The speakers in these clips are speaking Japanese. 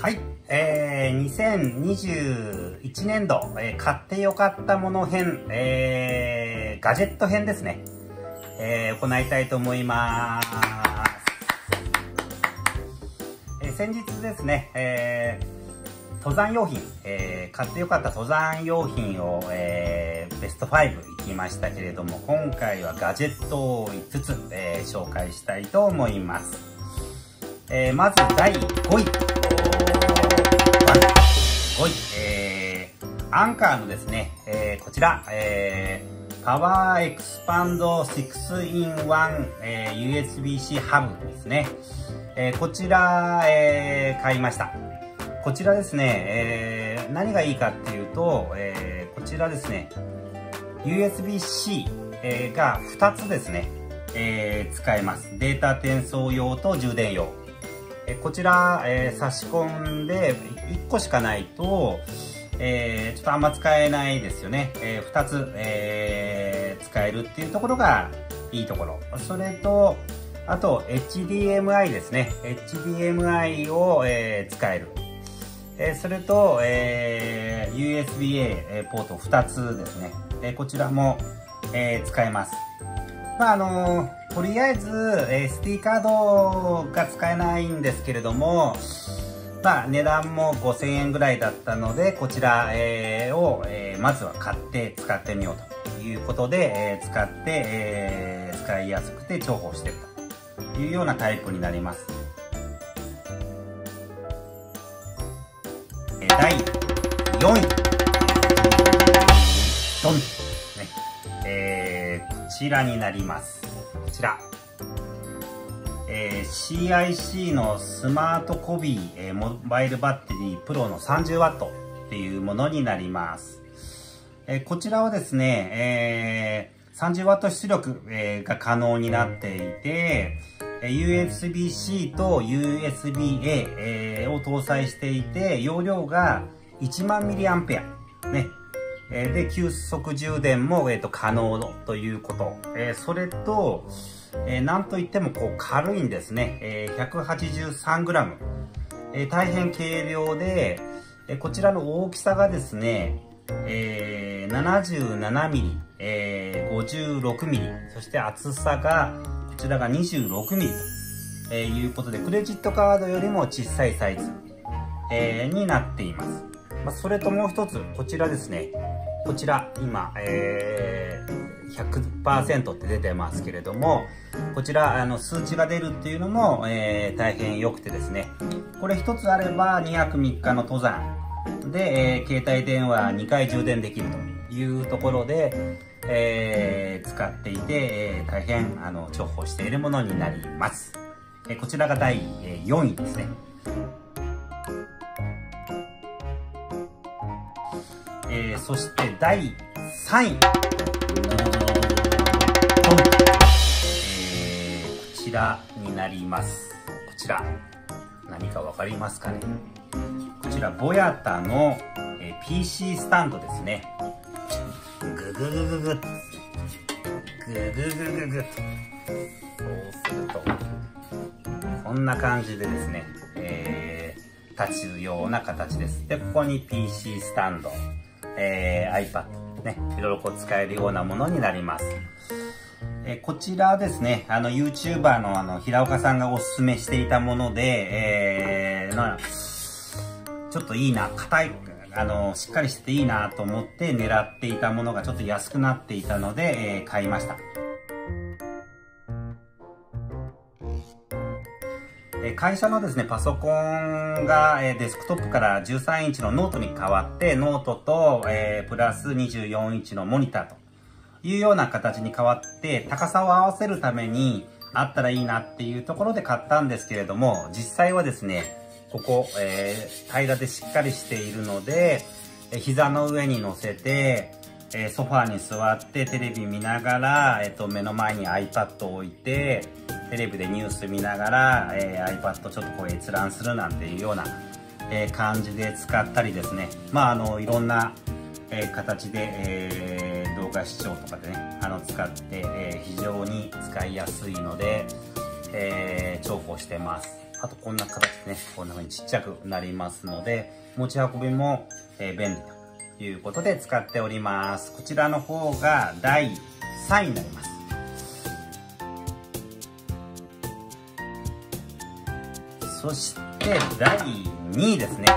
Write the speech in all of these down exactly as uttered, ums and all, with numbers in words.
はい、えー、にせんにじゅういちねんど、えー、買ってよかったもの編、えー、ガジェット編ですね、えー、行いたいと思います。えー、先日ですね、えー、登山用品、えー、買ってよかった登山用品を、えー、ベストファイブいきましたけれども、今回はガジェットをいつつ、えー、紹介したいと思います。えー、まずだいごい。ごい、えー、アンカーのですね、えー、こちら、えー、パワーエクスパンド シックスインワン、えー、ユーエスビーシー ハブですね。えー、こちら、えー、買いました。こちらですね、えー、何がいいかっていうと、えー、こちらですね、ユーエスビーシー、えー、がふたつですね、えー、使えます。データ転送用と充電用。こちら、えー、差し込んでいっこしかないと、えー、ちょっとあんま使えないですよね。えー、ふたつ、えー、使えるっていうところがいいところ。それと、あと エイチディーエムアイ ですね。エイチディーエムアイ を、えー、使える。えー、それと、えー、ユーエスビーエー ポートふたつですね。えー、こちらも、えー、使えます。まああのーとりあえず、エスディー カードが使えないんですけれども、まあ、値段もごせんえんぐらいだったので、こちら、えー、を、えー、まずは買って使ってみようということで、えー、使って、えー、使いやすくて重宝しているというようなタイプになります。えー、だいよんい。ドン、ねえー、こちらになります。こちら、えー、シーアイシー のスマートコビー、えー、モバイルバッテリープロの さんじゅうワット っていうものになります。えー、こちらはですね、えー、さんじゅうワット 出力、えー、が可能になっていて、ユーエスビーシー と ユーエスビーエー、えー、を搭載していて、容量がいちまんミリアンペア。ね。で、急速充電も、えー、と可能ということ。えー、それと、えー、なんといってもこう軽いんですね。えー、ひゃくはちじゅうさんグラム。えー、大変軽量で、えー、こちらの大きさがですね、えー、ななじゅうななミリ、えー、ごじゅうろくミリ、そして厚さが、こちらがにじゅうろくミリということで、クレジットカードよりも小さいサイズ、えー、になっています。まあ、それともう一つ、こちらですね。こちら、今、えー、ひゃくパーセント って出てますけれども、こちら、あの、数値が出るっていうのも、えー、大変良くてですね、これ一つあればにはくみっかの登山で、えー、携帯電話にかい充電できるというところで、えー、使っていて、えー、大変、あの、重宝しているものになります。えー、こちらがだいよんいですね。えー、そしてだいさんい、えー、こちらになります。こちら何かわかりますかね。こちらボヤタの、えー、ピーシー スタンドですね。グググググググググググそうするとこんな感じでですね、えー、立つような形です。でここに ピーシー スタンド、えー、iPad ね、いろいろこう使えるようなものになります。えー、こちらですね、あの YouTuber のあの平岡さんがおすすめしていたもので、えー、なちょっといいな、硬い、あのしっかりしてていいなと思って狙っていたものがちょっと安くなっていたので、えー、買いました。会社のですね、パソコンがデスクトップからじゅうさんインチのノートに変わって、ノートと、えー、プラスにじゅうよんインチのモニターというような形に変わって、高さを合わせるためにあったらいいなっていうところで買ったんですけれども、実際はですね、ここ、えー、平らでしっかりしているので、膝の上に乗せて、えー、ソファーに座ってテレビ見ながら、えっと、目の前に iPad を置いて、テレビでニュース見ながら、えー、iPad ちょっとこう閲覧するなんていうような、えー、感じで使ったりですね。まあ、あの、いろんな、えー、形で、えー、動画視聴とかでね、あの、使って、えー、非常に使いやすいので、えー、重宝してます。 あとこんな形でね、こんな風にちっちゃくなりますので、持ち運びも、えー、便利ということで使っております。こちらの方がだいさんいになります。そしてだいにいですね。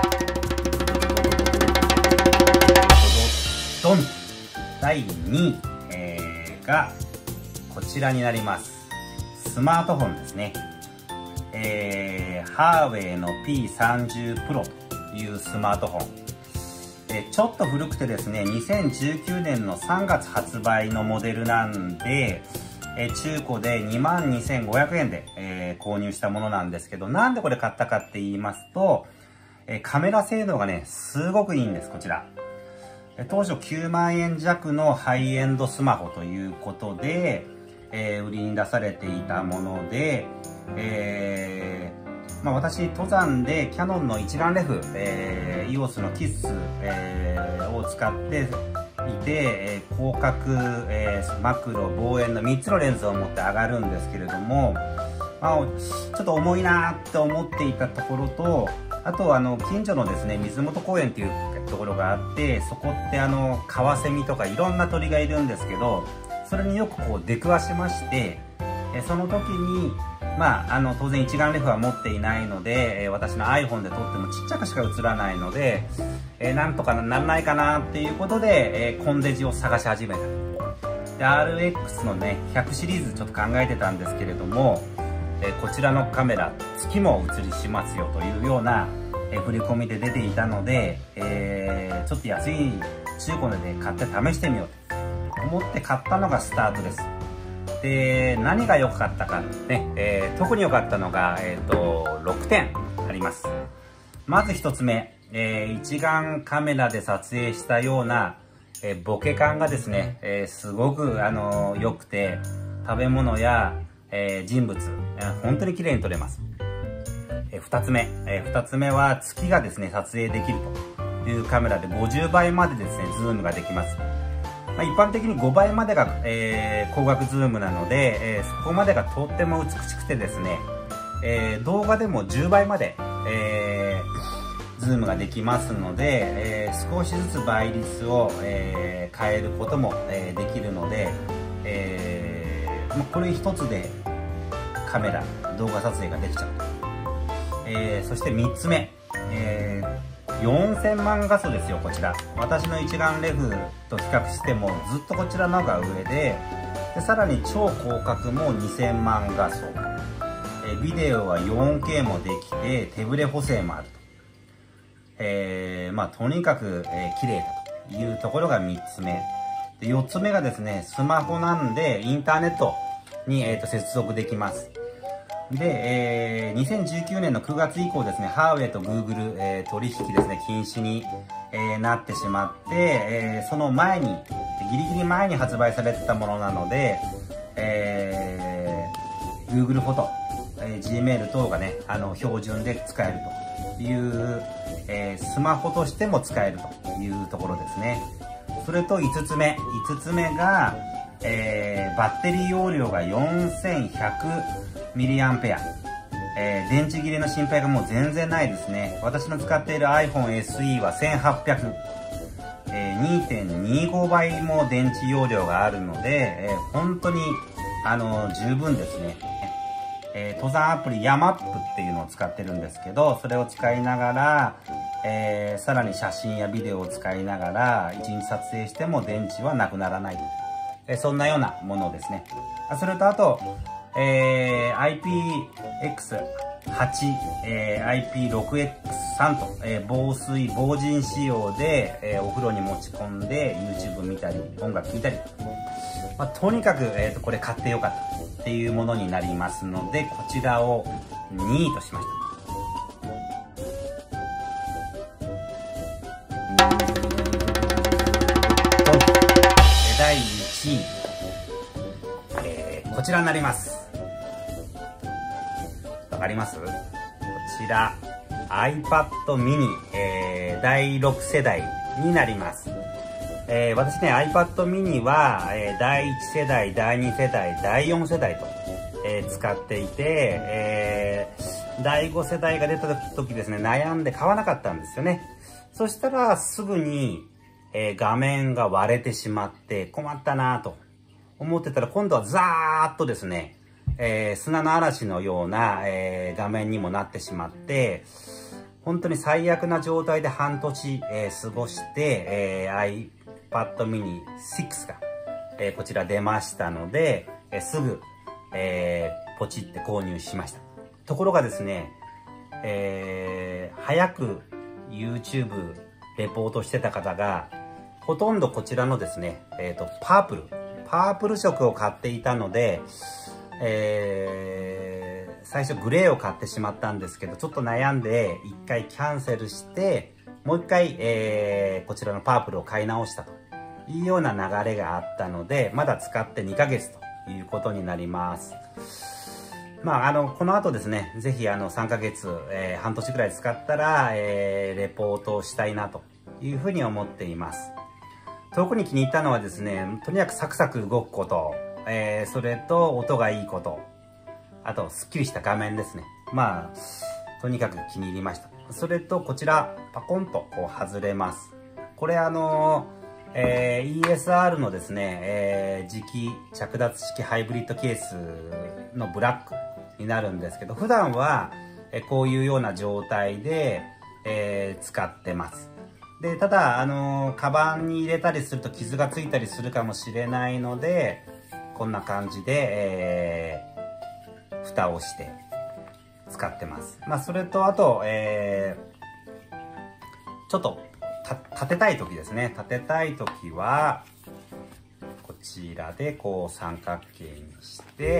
ドン！だいにい、えー、がこちらになります。スマートフォンですね。えー、ハーウェイの ピーさんじゅう プロというスマートフォン。えー、ちょっと古くてですね、にせんじゅうきゅうねんのさんがつ発売のモデルなんで、えー、中古で にまんにせんごひゃくえんで、えー、購入したものなんですけど、なんでこれ買ったかって言いますと、えー、カメラ性能がね、すごくいいんです、こちら。当初きゅうまんえんじゃくのハイエンドスマホということで、えー、売りに出されていたもので、えーまあ、私登山でキヤノンの一眼レフ、えー、イオスのキッス、えー、を使っていて、えー、広角、えー、マクロ、望遠のみっつのレンズを持って上がるんですけれども、まあ、ちょっと重いなーって思っていたところと、あとあの近所のですね水元公園っていうところがあって、そこってあのカワセミとかいろんな鳥がいるんですけど、それによくこう出くわしまして、えその時にまああの当然一眼レフは持っていないので、え私の iPhone で撮ってもちっちゃくしか映らないので、えなんとかならないかなっていうことで、えコンデジを探し始めた。で アールエックス のねひゃくシリーズちょっと考えてたんですけれども、えこちらのカメラ月も映りしますよというようなえ振り込みで出ていたので、えー、ちょっと安い中古で買って試してみようと思って買ったのがスタートです。で何が良かったかね、えー、特に良かったのが、えー、とろくてんあります。まずひとつめ、えー、一眼カメラで撮影したような、えー、ボケ感がですね、えー、すごく、あのー、良くて、食べ物や、えー、人物、えー、本当に綺麗に撮れます。えー、ふたつめ、えー、ふたつめは月がですね撮影できるというカメラでごじゅうばいまでですねズームができます。まあ、一般的にごばいまでが、えー、光学ズームなので、えー、そこまでがとっても美しくてですね、えー、動画でもじゅうばいまで、えー、ズームができますので、えー、少しずつ倍率を、えー、変えることも、えー、できるので、えーまあ、これ一つでカメラ動画撮影ができちゃう、えー、そしてみっつめ、えー、よんせんまん画素ですよ。こちら私の一眼レフと比較してもずっとこちらの方が上で、でさらに超広角もにせんまん画素、えビデオは よんケー もできて手ブレ補正もあると、えー、まあとにかく、えー、綺麗だというところがみっつめで、よっつめがですねスマホなんでインターネットに、えー、と接続できます。で、えー、にせんじゅうきゅうねんのくがつ以降ですね、ハーウェイとグーグル、えー、取引ですね、禁止に、えー、なってしまって、えー、その前に、ギリギリ前に発売されてたものなので、えー、Google フォト、えー、Gmail 等がね、あの、標準で使えるという、えー、スマホとしても使えるというところですね。それといつつめ、いつつめが、えー、バッテリー容量がよんせんひゃくミリアンペア、えー、電池切れの心配がもう全然ないですね。私の使っている iPhone エスイー はせんはっぴゃく、えー、にてんにごばいも電池容量があるので、えー、本当にあの十分ですね。えー、登山アプリヤマップっていうのを使ってるんですけど、それを使いながら、えー、さらに写真やビデオを使いながらいちにち撮影しても電池はなくならない、えー、そんなようなものですね。それとあとえー、アイピーエックスはち、えー、アイピーろくエックスさん と、えー、防水防塵仕様で、えー、お風呂に持ち込んで YouTube 見たり音楽聴いたり、まあ、とにかく、えーと、これ買ってよかったっていうものになりますので、こちらをにいとしました。だいいちい、えー、こちらになります。わかります？こちら iPad mini、えー、だいろくせだいになります。えー、私ね iPad mini は、えー、だいいちせだい、だいにせだい、だいよんせだいと、えー、使っていて、えー、 だいご世代が出た時ですね、悩んで買わなかったんですよね。そしたらすぐに、えー、画面が割れてしまって困ったなと思ってたら、今度はザーッとですね、えー、砂の嵐のような、えー、画面にもなってしまって、本当に最悪な状態で半年、えー、過ごして、えー、iPad mini シックスが、えー、こちら出ましたので、えー、すぐ、えー、ポチって購入しました。ところがですね、えー、早く YouTube レポートしてた方が、ほとんどこちらのですね、えっと、パープル、パープル色を買っていたので、えー、最初グレーを買ってしまったんですけど、ちょっと悩んで一回キャンセルして、もう一回、えー、こちらのパープルを買い直したというような流れがあったので、まだ使ってにかげつということになります。まあ、あの、この後ですね、ぜひあのさんかげつ、えー、半年くらい使ったら、えー、レポートをしたいなというふうに思っています。特に気に入ったのはですね、とにかくサクサク動くこと、えー、それと音がいいこと、あとスッキリした画面ですね。まあ、とにかく気に入りました。それとこちら、パコンとこう外れます。これあのー、えー、イーエスアール のですね、えー、磁気着脱式ハイブリッドケースのブラックになるんですけど、普段はえこういうような状態で、えー、使ってます。で、ただ、あのー、カバンに入れたりすると傷がついたりするかもしれないので、こんな感じで、えー、蓋をして使ってます。まあ、それと、あと、えー、ちょっと立てたい時ですね。立てたい時は、こちらでこう三角形にして、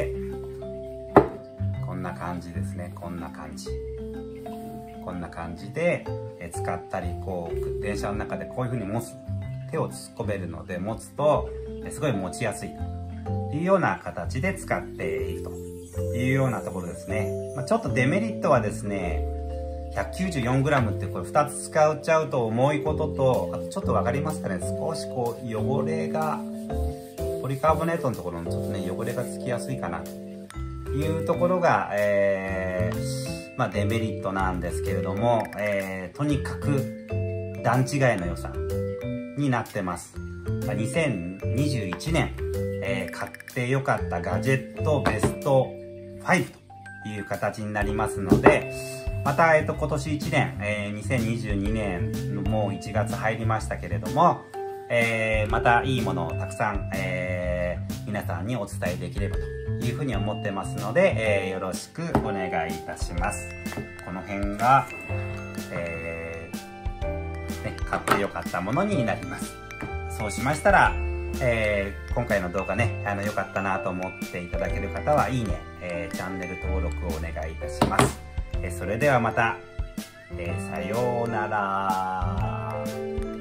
こんな感じですね。こんな感じ。こんな感じで使ったり、こう、電車の中でこういう風に持つ、手を突っ込めるので持つと、すごい持ちやすいというような形で使っているというようなところですね。まあ、ちょっとデメリットはですね、ひゃくきゅうじゅうよんグラム ってこれふたつ使っちゃうと重いことと、あとちょっと分かりますかね、少しこう汚れが、ポリカーボネートのところのちょっとね、汚れがつきやすいかなというところが、えー、まあデメリットなんですけれども、えー、とにかく段違いの良さになってます。にせんにじゅういちねん、えー、買ってよかったガジェットベストごという形になりますので、また、えっと、今年いちねん、えー、にせんにじゅうにねんのもういちがつ入りましたけれども、えー、またいいものをたくさん、えー、皆さんにお伝えできればというふうに思ってますので、えー、よろしくお願いいたします。この辺が、えーね、買ってよかったものになります。そうしましたら、えー、今回の動画ね、あの、良かったなと思っていただける方は、いいね、えー、チャンネル登録をお願いいたします。えー、それではまた、えー、さようなら。